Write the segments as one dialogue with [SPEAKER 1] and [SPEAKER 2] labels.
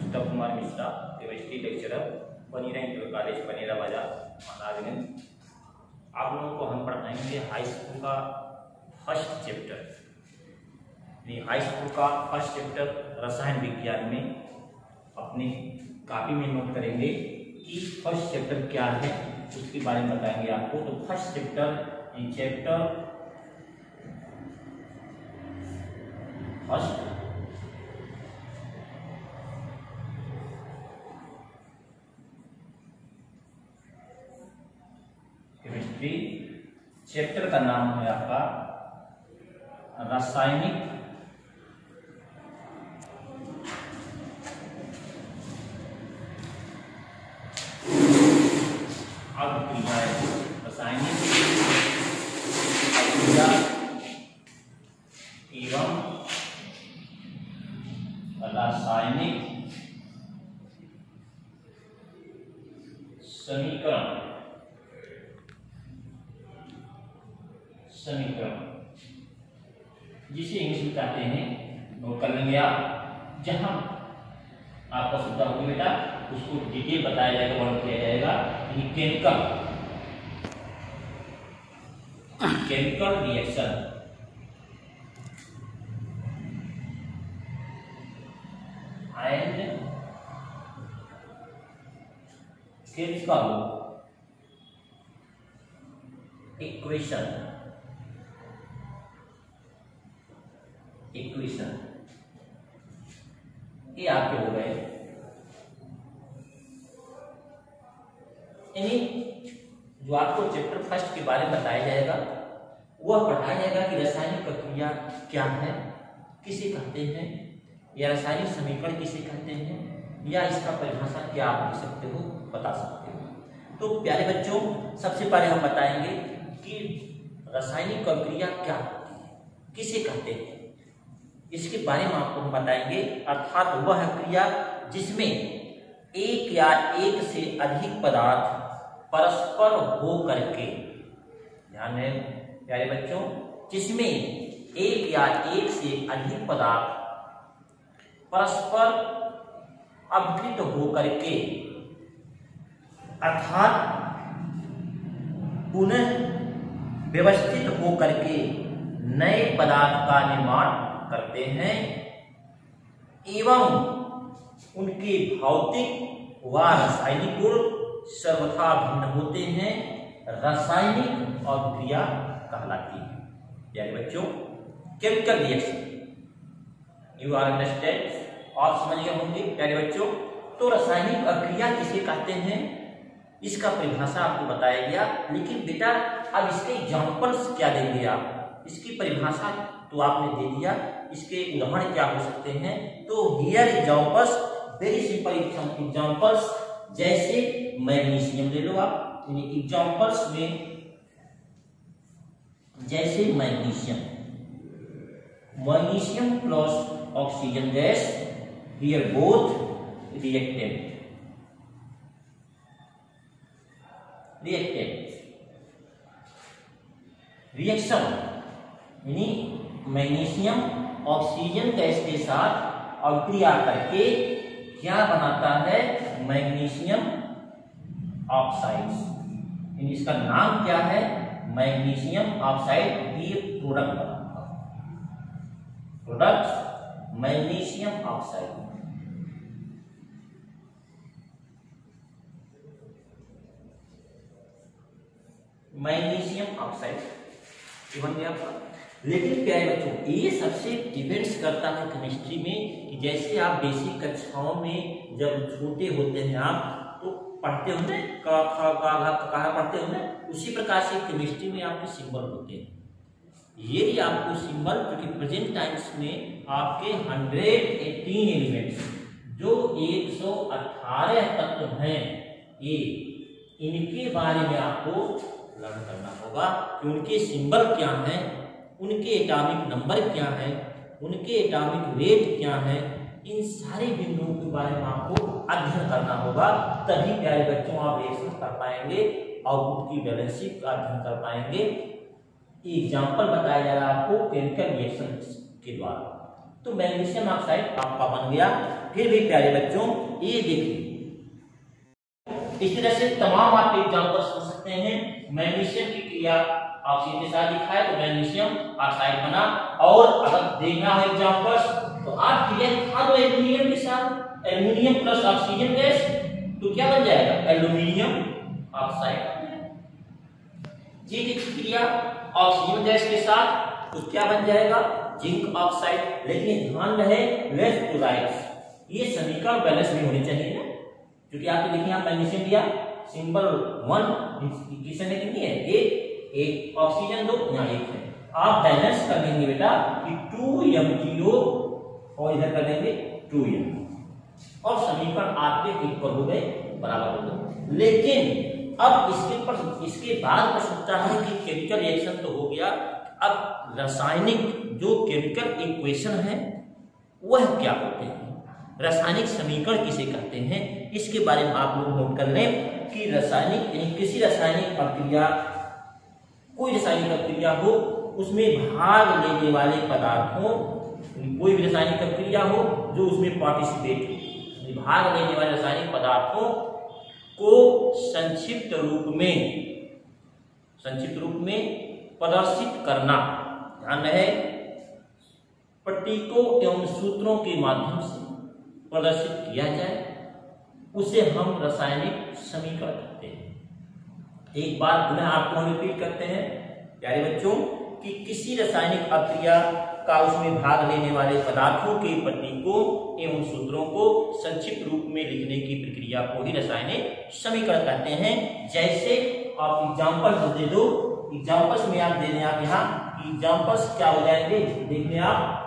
[SPEAKER 1] उत्तम Kumar Mishra, chemistry lecturer, Panira inter college Panira Bazar Maharajganj. आप लोगों को हम पढ़ाएंगे हाई स्कूल का फर्स्ट चैप्टर। हाई स्कूल का फर्स्ट चैप्टर रसायन विज्ञान में अपनी कॉपी में नोट करेंगे कि फर्स्ट चैप्टर क्या है, उसके बारे में बताएंगे आपको। तो first chapter first chemistry chapter का नाम है आपका रासायनिक अभिक्रियाएं। रासायनिक अभिक्रिया एवं रासायनिक समीकरण जिसे इंग्लिश में कहते हैं, नोट कर लेंगे आप। जहां आपका सुविधा होगी बेटा उसको डिटेल बताया जाएगा, वर्णन किया जाएगा। Chemical reaction and chemical equation ये आपके हो गए। यानी जो आपको चैप्टर फर्स्ट के बारे में बताया जाएगा वह पढ़ाया जाएगा कि रासायनिक प्रक्रिया क्या है, किसे कहते हैं, या रासायनिक समीकरण किसे कहते हैं, या इसका परिभाषा क्या आप लिख सकते हो, बता सकते हो। तो प्यारे बच्चों, सबसे पहले हम बताएंगे कि रासायनिक प्रक्रिया क्या होती है, किसे कहते हैं, इसके बारे में आपको हम बताएंगे। अर्थात वह क्रिया जिसमें एक या एक से अधिक पदार्थ परस्पर हो करके, ध्यान दें प्यारे बच्चों, जिसमें एक या एक से अधिक पदार्थ परस्पर अभिकृत हो करके अर्थात पुनः व्यवस्थित हो करके नए पदार्थ का निर्माण करते हैं एवं उनके भौतिक व रासायनिक गुण सर्वथा भिन्न होते हैं, रासायनिक अभिक्रिया कहलाती है। यानी बच्चों, chemical reaction you are understand, आप समझ गए होंगे प्यारे बच्चों। तो रासायनिक अभिक्रिया किसे कहते हैं, इसका परिभाषा आपको बताया गया। लेकिन बेटा अब इसके एग्जांपल्स क्या देंगे आप, इसकी परिभाषा तो आपने दे दिया, इसके उदाहरण क्या हो सकते हैं। तो here examples, very simple examples, जैसे मैग्नीशियम ले लो आप। एग्जांपल्स में जैसे magnesium plus oxygen gas, here both reactant reaction, यानी मैग्नीशियम ऑक्सीजन गैस के साथ अभिक्रिया करके क्या बनाता है, मैग्नीशियम ऑक्साइड। इसका नाम क्या है, मैग्नीशियम ऑक्साइड। ये प्रोडक्ट बनाता है, product magnesium oxide. Magnesium oxide बन गया आपका। लेकिन प्यारे बच्चों, ये सबसे डिपेंड्स करता है केमिस्ट्री में कि जैसे आप बेसिक कक्षाओं में जब छोटे होते हैं आप तो पढ़ते होंगे, कहा पढ़ते होंगे, उसी प्रकार से केमिस्ट्री में आपके सिंबल होते हैं। ये भी आपको सिंबल, क्योंकि प्रेजेंट टाइम्स में आपके 118 एलिमेंट्स जो 118 तत्व हैं, ये इनके बारे में आपको लर्न करना होगा कि उनके सिंबल क्या हैं, उनके एटॉमिक नंबर क्या है, उनके एटॉमिक वेट क्या है, इन सारे बिंदुओं के बारे में आपको अध्ययन करना होगा। तभी प्यारे बच्चों आप रिएक्शन कर पाएंगे, आउटपुट की बैलेंसिंग का अध्ययन कर पाएंगे। एग्जाम्पल बताया जा रहा है आपको केमिकल रिएक्शन के द्वारा। तो मैग्नीशियम ऑक्साइड आपका बन गया। फिर भी प्यारे बच्चों ये देखिए, इस तरह से तमाम आप एग्जांपल समझ सकते हैं। मैग्नीशियम की क्रिया ऑक्सीजन के साथ दिखाए तो मैग्नीशियम ऑक्साइड बना। और अगर देखना है एग्जांपल्स तो आप क्रिया दिखा दो एल्यूमिनियम के साथ, एल्यूमिनियम प्लस ऑक्सीजन गैस, तो क्या बन जाएगा? Aluminium oxide. जिंक की क्रिया ऑक्सीजन गैस के साथ तो क्या बन जाएगा? Zinc oxide. लेकिन ध्यान रहे लेफ्ट टू राइट, ये समीकरण बैलेंस भी होनी चाहिए ना, क्योंकि आपको देखिए आप मैग्नीशियम दिया सिंबल 1 इक्वेशन है कितनी है? एक ऑक्सीजन 2 यहाँ 1 है। आप बैलेंस कर देंगे बेटा कि 2m0 और इधर कर देंगे 2m और समीकरण आपके इक्वल हो गए, बराबर हो गए। लेकिन अब इसके बाद प्रश्न उठता है कि केमिकल रिएक्शन तो हो गया, अब रासायनिक जो केमिकल इक्वेशन है वह क्या होते हैं, रासायनिक समीकरण किसे कहते हैं, इसके बारे में आप लोग नोट कर लें कि रासायनिक किसी रासायनिक प्रक्रिया, कोई रासायनिक प्रक्रिया हो उसमें भाग लेने वाले पदार्थों, कोई भी रासायनिक प्रक्रिया हो जो उसमें पार्टिसिपेट, भाग लेने वाले रासायनिक पदार्थों को संक्षिप्त रूप में प्रदर्शित करना। ध्यान रहे प्रतीकों एवं सूत्रों के माध्यम से प्रदर्शित किया जाए, उसे हम रासायनिक समीकरण कहते हैं। एक बार पुनः आपको हम रिपीट करते हैं प्यारे बच्चों कि किसी रासायनिक प्रक्रिया का उसमें भाग लेने वाले पदार्थों के प्रतीकों एवं सूत्रों को संक्षिप्त रूप में लिखने की प्रक्रिया को ही रासायनिक समीकरण कहते हैं। जैसे आप एग्जांपल दे दो, एग्जांपल्स में आप दे दें, आप यहाँ एग्जांपल्स क्या हो जाएंगे देखने आप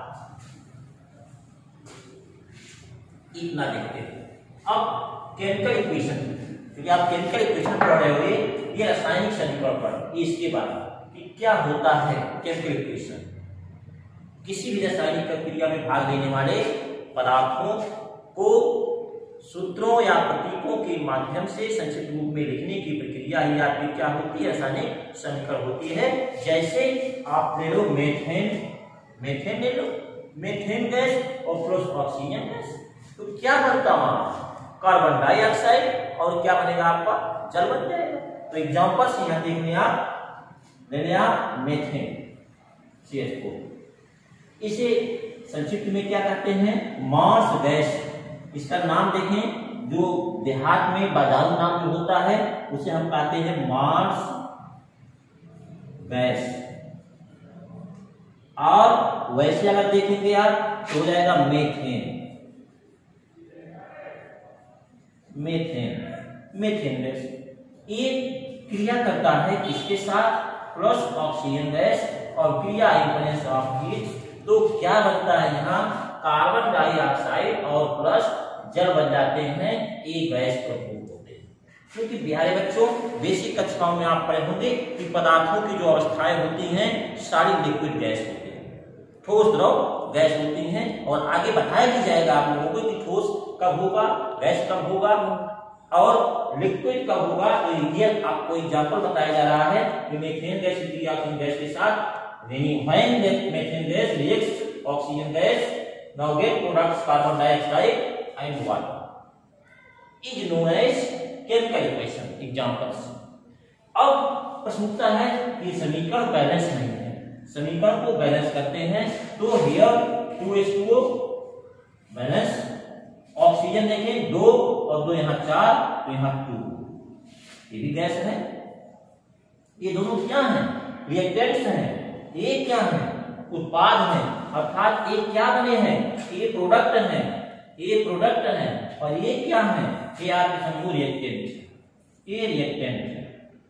[SPEAKER 1] इतना देखते हैं। अब केमिकल इक्वेशन, क्योंकि आप केमिकल इक्वेशन पढ़ रहे हो, ये रासायनिक समीकरण पढ़, इसके बाद कि क्या होता है केमिकल इक्वेशन। किसी भी रासायनिक प्रक्रिया में भाग लेने वाले पदार्थों को सूत्रों या प्रतीकों के माध्यम से संक्षिप्त रूप में लिखने की प्रक्रिया ही आपकी क्या होती है? रासायनिक समीकरण होती है। जैसे आप ले लो मेथेन ले लो, मेथेन गैस और प्लस ऑक्सीजन गैस, तो क्या बनता वहां? कार्बन डाइऑक्साइड, और क्या बनेगा आपका? जल बन जाएगा। तो एग्जांपल्स यहां देखने आप ले लें आप मेथेन CH4, इसे संक्षिप्त में क्या कहते हैं? Marsh gas. इसका नाम देखें, जो देहात में बाजारू नाम जो होता है उसे हम कहते हैं मार्स गैस। और वैसे अगर देखेंगे आप तो हो जाएगा मेथेन गैस। ये क्रिया करता है किसके साथ? प्लस ऑक्सीजन गैस, और क्रिया इक्वलेंस ऑफ हीट, तो क्या बनता है यहाँ? कार्बन डाइऑक्साइड और प्लस जल बन जाते हैं, एक गैस प्रभुत्व होते हैं। क्योंकि प्यारे बच्चों बेसिक कक्षाओं में आप पढ़े होंगे कि पदार्थों की जो अवस्थाएं होती हैं सारी लिक्विड गैस होती है, ठोस द्रव गैस होती हैं। और आगे बताया भी जाएगा आप लोगों को कि ठोस कब होगा, गैस कब होगा और लिक्विड कब होगा। तो ये आपको एग्जांपल बताया जा रहा है कि मीथेन गैस ऑक्सीजन गैस के साथ, when methane gas reacts oxygen gas, now get products carbon dioxide and water, is known as chemical equation. Examples. अब प्रश्न उठता है कि समीकरण बैलेंस नहीं है, समीकरण को बैलेंस करते हैं तो here 2H2O बैलेंस, ऑक्सीजन देखें 2 और 2 यहाँ 4, तो यहाँ 2, ये भी गैस है। ये दोनों क्या है? रिएक्टेंट्स हैं। ये क्या है? उत्पाद है, अर्थात ये क्या बने हैं? ये प्रोडक्ट है, ये प्रोडक्ट है। और ये क्या है? ये आपके समूह रिएक्टेंट, ये रिएक्टेंट है,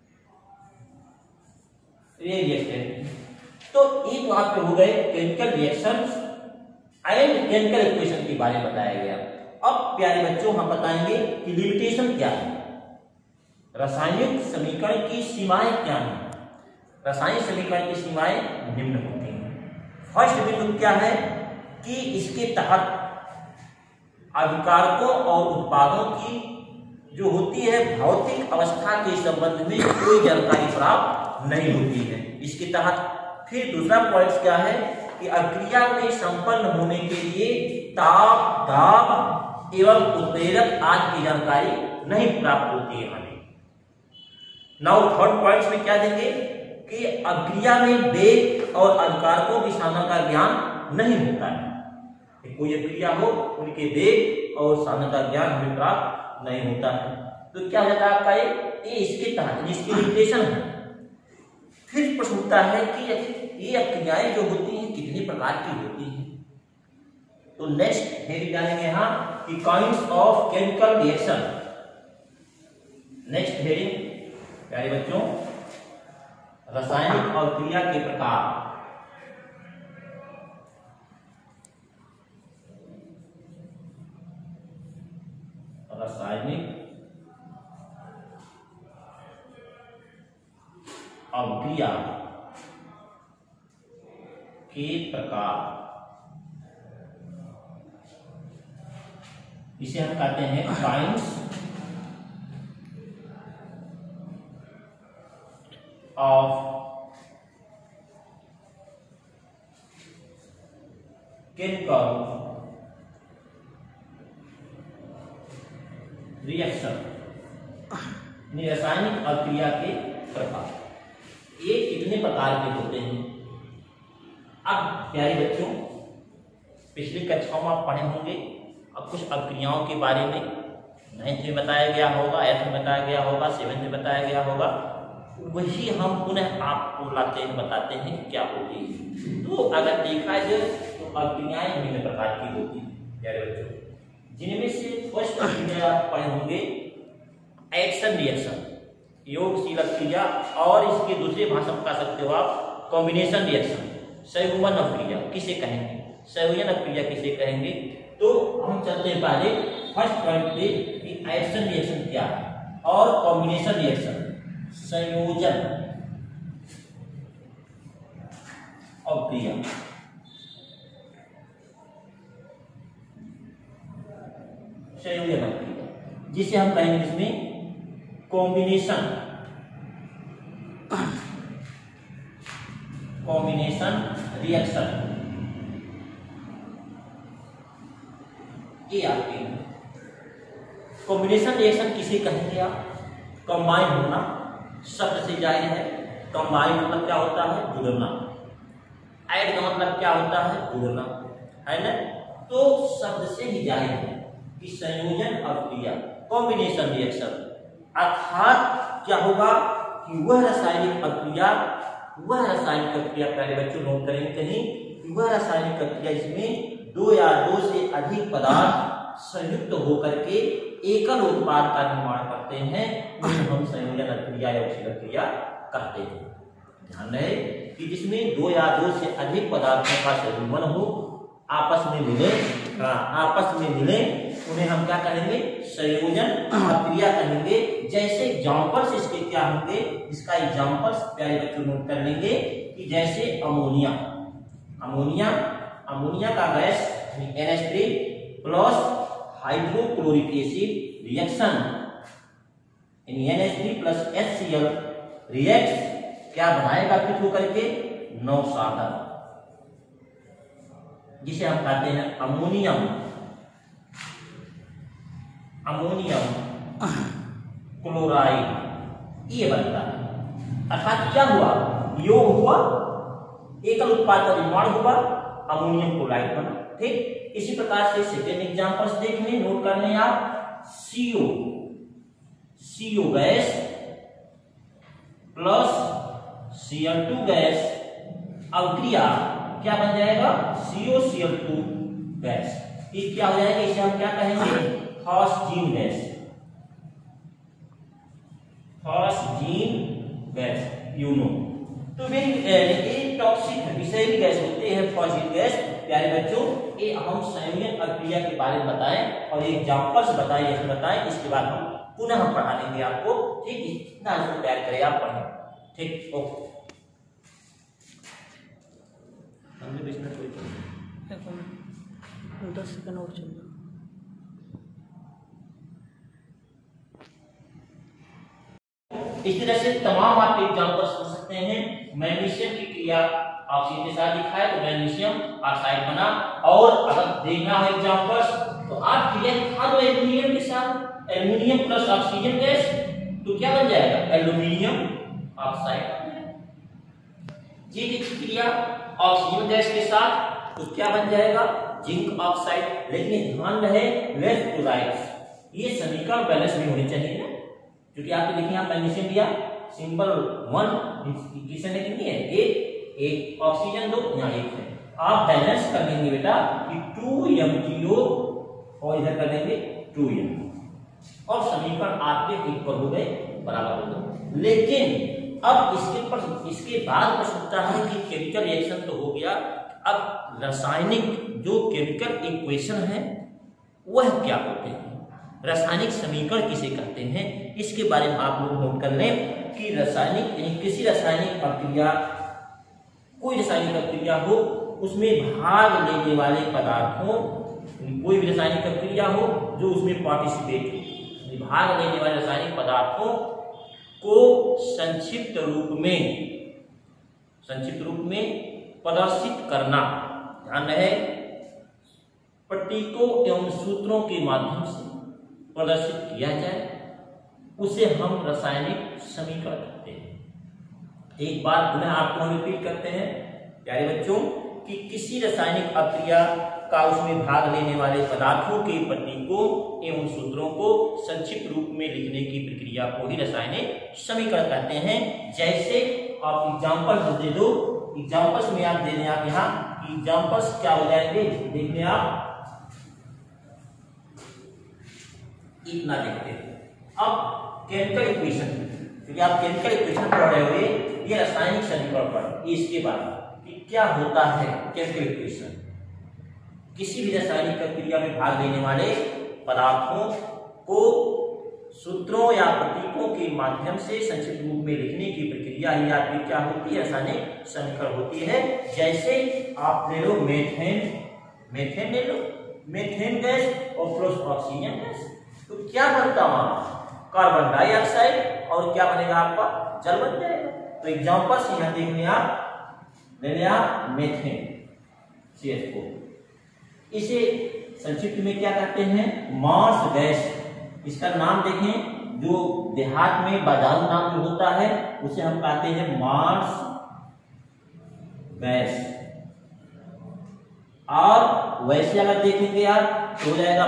[SPEAKER 1] ये रिएक्टेंट। तो ये तो आपके हो गए chemical reactions and chemical equation के बारे में बताया गया। अब प्यारे बच्चों हम बताएंगे कि लिमिटेशन क्या है, रासायनिक समीकरण की सीमाएं क्या हैं। रासायनिक समीकरण की सीमाएं निम्न होती हैं। फर्स्ट बिंदु क्या है कि इसके तहत अभिकारकों और उत्पादों की जो होती है भौतिक अवस्था के संबंध में कोई जानकारी प्राप्त नहीं होती है इसके तहत। फिर दूसरा पॉइंट क्या है कि अक्रिया में संपन्न होने के लिए ताप, दाब एवं उत्प्रेरक आदि की जानकारी नहीं प्राप्त होती है हमें। नाउ थर्ड पॉइंट में क्या देंगे कि अक्रिया में वेग और अभिकारकों की साधना का ज्ञान नहीं होता है। कोई अक्रिया हो उनके वेग और साधना का ज्ञान हमें प्राप्त नहीं होता है। तो क्या हो जाता है आपका ये इसके तहत जिसकी लिमिटेशन है। फिर प्रश्न उठता है कि ये अक्रियाएं जो होती हैं कितने प्रकार की होती हैं। तो नेक्स्ट हेडिंग डालेंगे यहाँ कि kinds of chemical reaction. Next heading प्यारे बच्चों, रासायनिक और क्रिया के प्रकार। रासायनिक और क्रिया के प्रकार, इसे हम कहते हैं काइंड्स ऑफ केमिकल रिएक्शन, रासायनिक और क्रिया के प्रकार। ये कितने प्रकार के होते हैं। अब प्यारे बच्चों, पिछली कक्षाओं में आप पढ़े होंगे, अब कुछ अक्रियाओं के बारे में 9th में बताया गया होगा, 8th में बताया गया होगा, 7th में बताया गया होगा, वही हम पुनः आपको लाते हैं, बताते हैं क्या होती है। तो अगर देखा जाए तो अक्रियाएं विभिन्न प्रकार की होती हैं प्यारे बच्चों, जिनमें से फर्स्ट अक्रिया आप पढ़े होंगे एक्शन रिएक्शन, योगशील क्रिया, और इसके दूसरे भाषा में कह सकते हो आप कॉम्बिनेशन रिएक्शन, संयुग्मन क्रिया किसे कहेंगे, संयोजन क्रिया किसे कहेंगे। तो हम चलते हैं पहले फर्स्ट पॉइंट पे कि एक्शन रिएक्शन क्या है और कॉम्बिनेशन रिएक्शन संयोजन और क्रिया। संयोजन क्रिया जिसे हम कहेंगे इसमें कॉम्बिनेशन रिएक्शन, ये आपके कॉम्बिनेशन रिएक्शन किसे कहेंगे आप, कंबाइन होना, शब्द से जाहिर है। कंबाइन मतलब क्या होता है, जुड़ना। ऐड का मतलब क्या होता है, जुड़ना, है ना। तो शब्द से ही जाहिर है कि संयोजन और क्रिया, कॉम्बिनेशन रिएक्शन, अर्थात क्या होगा कि वह रासायनिक प्रक्रिया प्यारे बच्चों नोट करेंगे कहीं, वह रासायनिक प्रक्रिया जिसमें दो या दो से अधिक पदार्थ संयुक्त होकर के एकल उत्पाद का निर्माण करते हैं, उन्हें हम संयोजन क्रिया या योगशील क्रिया कहते हैं। ध्यान रहे कि जिसमें दो या दो से अधिक पदार्थों का संयुग्मन हो, आपस में मिले, उन्हें हम क्या कहेंगे, संयोजन क्रिया कहेंगे। जैसे एग्जांपल्स इसके क्या होंगे, इसका एग्जांपल्स प्यारे बच्चों नोट कर लेंगे कि जैसे अमोनिया का gas NH3 plus hydrochloric acid reaction NH3 plus HCl react क्या बनाएगा फिर होकर के नौसादन, जिसे हम कहते हैं अमोनियम क्लोराइड, ये बनता है। अर्थात क्या हुआ, योग हुआ, एकल उत्पाद का निर्माण हुआ, अमोनियम क्लोराइड बना। ठीक इसी प्रकार से सेकेंड एग्जांपल्स देख लें, नोट कर लें आप। CO gas plus Cl2 gas, अब क्रिया क्या बन जाएगा, COCl2 गैस। ये क्या हो जाएगा, इसे हम क्या कहेंगे, फॉस्जीन गैस, यूनो। तो ये टॉक्सिक है, विषैली गैस होते हैं फॉस्जीन गैस। प्यारे बच्चों, ये हम संयोजन प्रक्रिया के बारे में बताएं और एग्जांपल्स बताएं, इसके बाद हम पुनः पढ़ा देंगे आपको। ठीक, इतना तैयार करें आप पढ़ें। ठीक, ओके। हमने बीच में कोई
[SPEAKER 2] 10 सेकंड और चलिए।
[SPEAKER 1] इस तरह से तमाम आप एग्जांपल समझ सकते हैं। मैग्नीशियम की क्रिया ऑक्सीजन के साथ लिखा है तो मैग्नीशियम ऑक्साइड बना। और अगर देखना है एग्जांपल्स तो आप क्लियर था तो एल्युमिनियम के साथ एल्युमिनियम प्लस ऑक्सीजन गैस तो क्या बन जाएगा एल्युमिनियम ऑक्साइड। ये क्रिया ऑक्सीजन गैस के साथ तो क्या बन जाएगा जिंक ऑक्साइड। लेकिन ध्यान रहे लेफ्ट टू राइट ये समीकरण बैलेंस भी होनी चाहिए ना, क्योंकि आपको देखिए आप मैग्नीशियम दिया सिंबल 1 इक्वेशन है कितनी है एक ऑक्सीजन 2 यहाँ 1 है। आप बैलेंस कर देंगे बेटा कि 2m0 और इधर कर देंगे 2m और समीकरण आपके इक्वल हो गए बराबर हो गए। लेकिन अब इसके बाद प्रश्न उठता है कि केमिकल रिएक्शन तो हो गया, अब रासायनिक जो केमिकल इक्वेशन है वह क्या होते हैं, रासायनिक समीकरण किसे कहते हैं, इसके बारे में आप लोग नोट कर लें कि रासायनिक किसी रासायनिक प्रक्रिया कोई रासायनिक प्रक्रिया हो उसमें भाग लेने वाले पदार्थों कोई भी रासायनिक प्रक्रिया हो जो उसमें पार्टिसिपेट भाग लेने वाले रासायनिक पदार्थों को संक्षिप्त रूप में प्रदर्शित करना। ध्यान रहे प्रतीकों एवं सूत्रों के माध्यम से प्रदर्शित किया जाए उसे हम रासायनिक समीकरण कहते हैं। एक बार पुनः आपको हम रिपीट करते हैं प्यारे बच्चों कि किसी रासायनिक प्रक्रिया का उसमें भाग लेने वाले पदार्थों के प्रतीकों एवं सूत्रों को संक्षिप्त रूप में लिखने की प्रक्रिया को ही रासायनिक समीकरण कहते हैं। जैसे आप एग्जांपल्स दे दो, एग्जांपल्स में आप दे दें आप यहाँ एग्जांपल्स क्या हो जाएंगे देखने आप इतना देखते हैं। अब केमिकल इक्वेशन क्योंकि आप केमिकल इक्वेशन पढ़ रहे हो ये रासायनिक समीकरण पढ़ इसके बाद कि क्या होता है केमिकल इक्वेशन। किसी भी रासायनिक प्रक्रिया में भाग लेने वाले पदार्थों को सूत्रों या प्रतीकों के माध्यम से संक्षिप्त रूप में लिखने की प्रक्रिया ही आपकी क्या होती है रासायनिक समीकरण होती है। जैसे आप ले लो मेथेन ले लो, मेथेन गैस और प्लस ऑक्सीजन गैस तो क्या बनता वहां कार्बन डाइऑक्साइड और क्या बनेगा आपका जल बन जाएगा। तो एग्जांपल्स यहां देखने आप ले लिया मेथेन CH4 इसे संक्षिप्त में क्या कहते हैं मार्स गैस। इसका नाम देखें जो देहात में बाजारू नाम जो होता है उसे हम कहते हैं मार्स गैस। और वैसे अगर देखेंगे आप तो हो जाएगा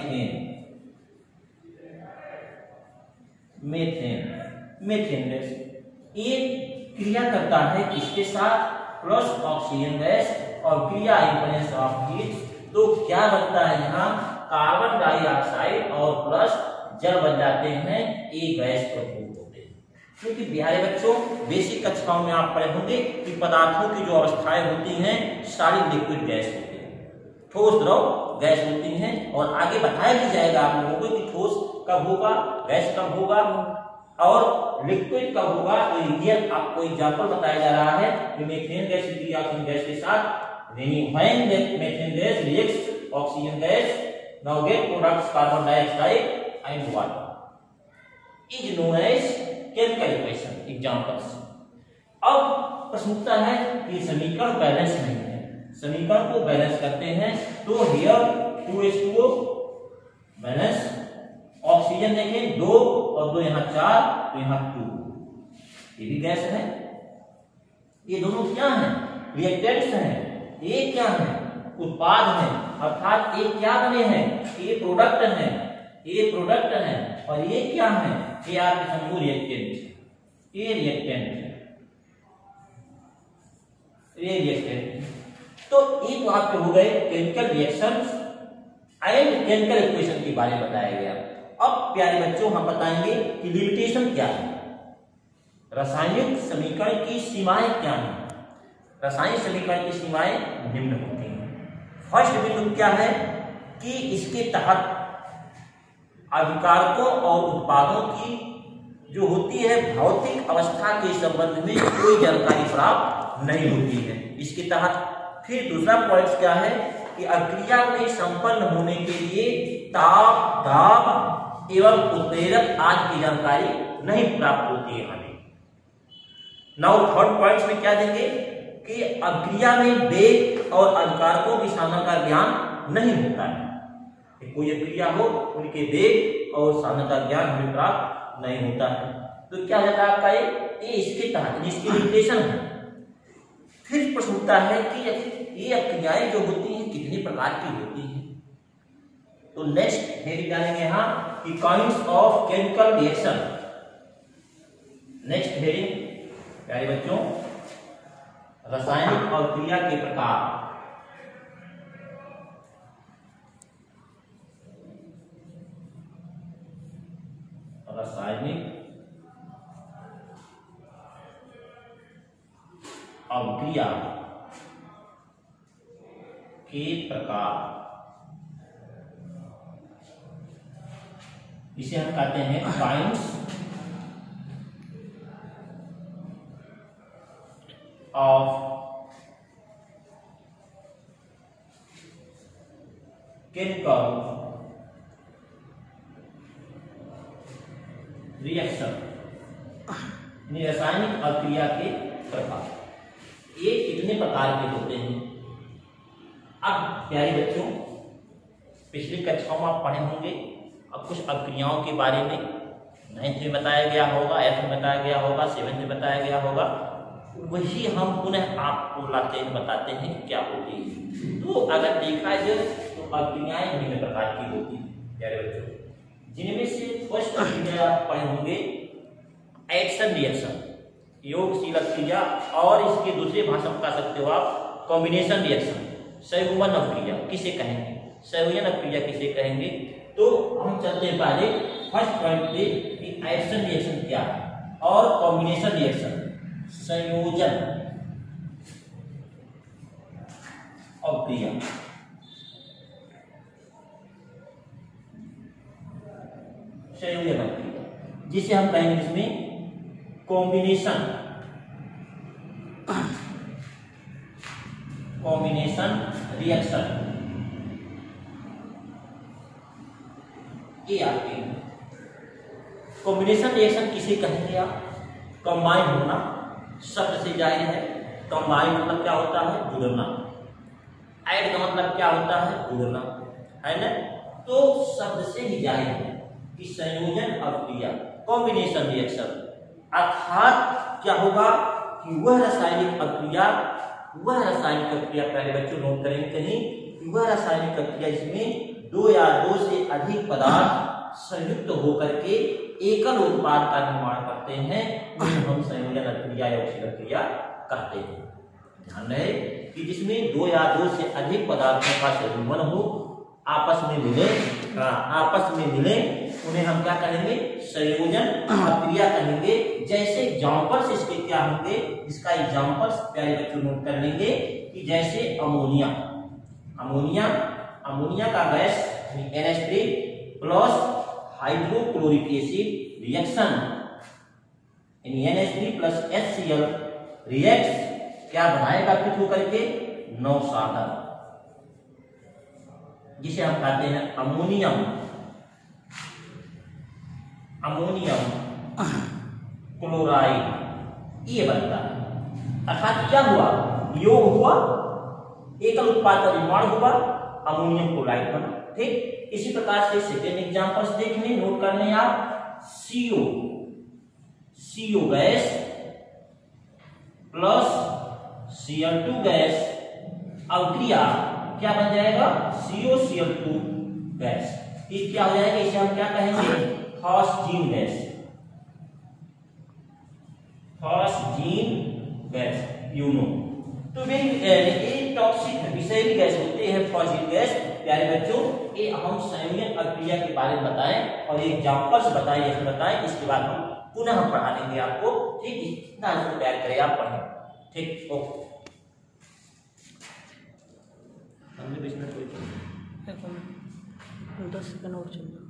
[SPEAKER 1] मेथेन गैस। ये क्रिया करता है किसके साथ प्लस ऑक्सीजन गैस और क्रिया इंपनेंस ऑफ हीट तो क्या बनता है यहाँ कार्बन डाइऑक्साइड और प्लस जल बन जाते हैं ये गैस प्रभुत्व होते हैं। क्योंकि बिहारी बच्चों बेसिक कक्षाओं में आप पढ़े होंगे कि पदार्थों की जो अवस्थाएं होती हैं सारी लिक्विड गैस होती है, ठोस द्रव गैस होती हैं। और आगे बताया भी जाएगा आप लोगों को कि ठोस कब होगा गैस कब होगा और लिक्विड कब होगा। तो ये आपको एग्जांपल बताया जा रहा है कि मीथेन गैस ऑक्सीजन गैस के साथ when methane gas reacts oxygen gas now get products carbon dioxide and water is known as chemical equation examples। अब प्रश्न उठता है कि समीकरण बैलेंस नहीं है, समीकरण को बैलेंस करते हैं तो here 2H2O बैलेंस ऑक्सीजन देखें 2 और 2 यहाँ 4 तो यहाँ 2 ये भी गैस है। ये दोनों क्या है रिएक्टेंट्स हैं, ये क्या है उत्पाद है अर्थात ये क्या बने हैं ये प्रोडक्ट है, ये प्रोडक्ट है और ये क्या है ये आप समझो रिएक्टेंट, ये रिएक्टेंट। तो ये तो आपके हो गए chemical reactions and chemical equation के बारे में बताया गया। अब प्यारे बच्चों हम बताएंगे कि लिमिटेशन क्या है, रासायनिक समीकरण की सीमाएं क्या हैं। रासायनिक समीकरण की सीमाएं निम्न होती हैं। फर्स्ट बिंदु क्या है कि इसके तहत अभिकारकों और उत्पादों की जो होती है भौतिक अवस्था के संबंध में कोई जानकारी प्राप्त नहीं होती है इसके तहत। फिर दूसरा पॉइंट क्या है कि अक्रिया में संपन्न होने के लिए ताप दाब एवं उत्प्रेरक आदि की जानकारी नहीं प्राप्त होती है हमें। नाउ थर्ड पॉइंट में क्या देंगे कि अभिक्रिया में वेग और अभिकारकों की साधना का ज्ञान नहीं होता है। कोई अभिक्रिया हो उनके वेग और साधना का ज्ञान हमें प्राप्त नहीं होता है। तो क्या हो जाता है आपका ये इसके तहत इसकी लिमिटेशन है। फिर प्रश्न उठता है कि ये अभिक्रियाएं जो होती हैं कितने प्रकार की होती हैं। तो नेक्स्ट हेडिंग डालेंगे यहाँ कि kinds of chemical reaction. Next heading प्यारे बच्चों, रासायनिक अभिक्रिया के प्रकार। रासायनिक अभिक्रिया के प्रकार, इसे हम कहते हैं काइंड्स ऑफ केमिकल रिएक्शन, रासायनिक अभिक्रिया के प्रकार। ये कितने प्रकार के होते हैं। अब प्यारे बच्चों, पिछली कक्षाओं में आप पढ़े होंगे, अब कुछ अभिक्रियाओं के बारे में 9th में बताया गया होगा, 8th में बताया गया होगा, 7th में बताया गया होगा, वही हम पुनः आपको लाते हैं, बताते हैं क्या होती है। तो अगर देखा जाए तो अभिक्रियाएं विभिन्न प्रकार की होती हैं प्यारे बच्चों, जिनमें से फर्स्ट अभिक्रिया आप पढ़े होंगे एडिशन रिएक्शन, योगशील अभिक्रिया, और इसके दूसरे भाषा में कह सकते हो आप कॉम्बिनेशन रिएक्शन, संयुग्मन अभिक्रिया किसे कहेंगे, संयोजन अभिक्रिया किसे कहेंगे। तो हम चलते हैं पहले फर्स्ट पॉइंट पे कि एडिशन रिएक्शन क्या है और कॉम्बिनेशन रिएक्शन संयोजन अभिक्रिया। संयोजन अभिक्रिया जिसे हम कहेंगे इसमें कॉम्बिनेशन रिएक्शन, ये आपके कॉम्बिनेशन रिएक्शन किसे कहेंगे आप, कंबाइन होना, शब्द से जाहिर है। कंबाइन मतलब क्या होता है, जुड़ना। ऐड का मतलब क्या होता है, जुड़ना, है ना। तो शब्द से ही जाहिर है कि संयोजन अभिक्रिया कॉम्बिनेशन रिएक्शन, अर्थात क्या होगा कि वह रासायनिक अभिक्रिया पहले बच्चों नोट करेंगे कहीं, वह रासायनिक अभिक्रिया जिसमें दो या दो से अधिक पदार्थ संयुक्त होकर के एकल उत्पाद का निर्माण करते हैं, उन्हें हम संयोजन अभिक्रिया या योगशील अभिक्रिया कहते हैं। ध्यान रहे कि जिसमें दो या दो से अधिक पदार्थों का संयुग्मन हो, आपस में मिले, उन्हें हम क्या कहेंगे, संयोजन अभिक्रिया कहेंगे। जैसे एग्जांपल्स इसके क्या होंगे, इसका एग्जांपल्स प्यारे बच्चों नोट कर लेंगे कि जैसे अमोनिया का gas NH3 plus hydrochloric acid reaction, NH3 plus HCl react क्या बनाएगा फिर होकर के नौसाधन, जिसे हम कहते हैं अमोनियम क्लोराइड, ये बनता है। अर्थात क्या हुआ, योग हुआ, एकल उत्पाद का निर्माण हुआ, अमोनियम क्लोराइड बना। ठीक इसी प्रकार से सेकेंड एग्जांपल्स देखने नोट करने आप, CO gas plus Cl2 gas अभिक्रिया क्या बन जाएगा, COCl2 गैस। ये क्या हो जाएगा, इसे हम क्या कहेंगे, फॉस्जीन गैस, यूनो। तो वे टॉक्सिक है, विषैली गैस होते हैं फॉस्जीन गैस। प्यारे बच्चों, ये हम संयोजन अभिक्रिया के बारे में बताएं और एग्जांपल्स बताएं, इसके बाद हम पुनः पढ़ा देंगे आपको। ठीक, इतना तैयार करें आप पढ़ें। ठीक, ओके। 10 सेकंड और चल